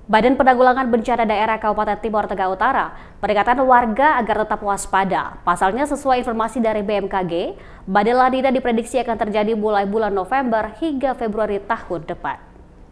Badan Penanggulangan Bencana Daerah Kabupaten Timur Tengah Utara peringatkan warga agar tetap waspada. Pasalnya sesuai informasi dari BMKG, badai La Nina diprediksi akan terjadi mulai bulan November hingga Februari tahun depan.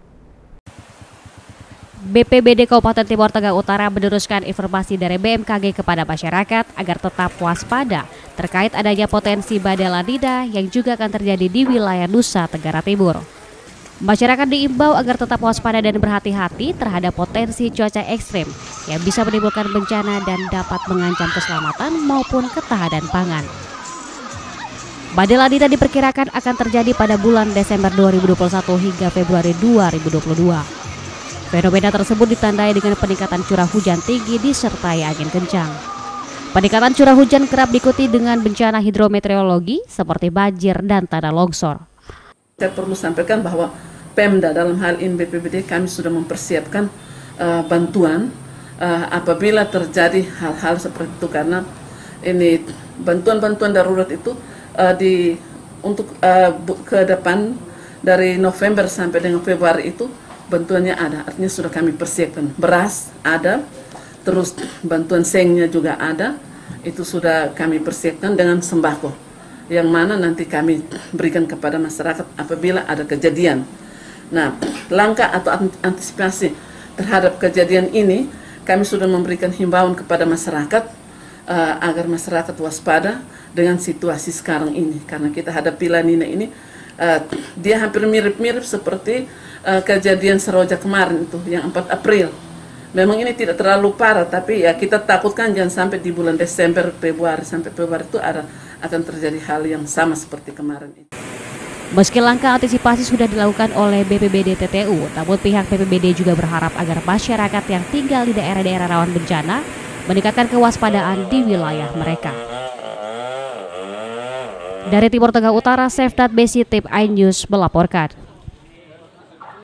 BPBD Kabupaten Timur Tengah Utara meneruskan informasi dari BMKG kepada masyarakat agar tetap waspada terkait adanya potensi badai La Nina yang juga akan terjadi di wilayah Nusa Tenggara Timur. Masyarakat diimbau agar tetap waspada dan berhati-hati terhadap potensi cuaca ekstrim yang bisa menimbulkan bencana dan dapat mengancam keselamatan maupun ketahanan pangan. Badai La Nina diperkirakan akan terjadi pada bulan Desember 2021 hingga Februari 2022. Fenomena tersebut ditandai dengan peningkatan curah hujan tinggi disertai angin kencang. Peningkatan curah hujan kerap diikuti dengan bencana hidrometeorologi seperti banjir dan tanah longsor. Saya perlu sampaikan bahwa Pemda dalam hal ini BPBD kami sudah mempersiapkan bantuan apabila terjadi hal-hal seperti itu, karena ini bantuan darurat itu untuk ke depan dari November sampai dengan Februari itu bantuannya ada, artinya sudah kami persiapkan. Beras ada, terus bantuan sengnya juga ada, itu sudah kami persiapkan dengan sembako, yang mana nanti kami berikan kepada masyarakat apabila ada kejadian. Nah, langkah atau antisipasi terhadap kejadian ini, kami sudah memberikan himbauan kepada masyarakat agar masyarakat waspada dengan situasi sekarang ini. Karena kita hadapi La Nina ini, dia hampir mirip-mirip seperti kejadian Seroja kemarin itu, yang 4 April. Memang ini tidak terlalu parah, tapi ya kita takutkan jangan sampai di bulan Desember, Februari, sampai Februari itu akan terjadi hal yang sama seperti kemarin itu. Meski langkah antisipasi sudah dilakukan oleh BPBD TTU, namun pihak BPBD juga berharap agar masyarakat yang tinggal di daerah-daerah rawan bencana meningkatkan kewaspadaan di wilayah mereka. Dari Timur Tengah Utara, Sefdat Besi, Tim iNews melaporkan.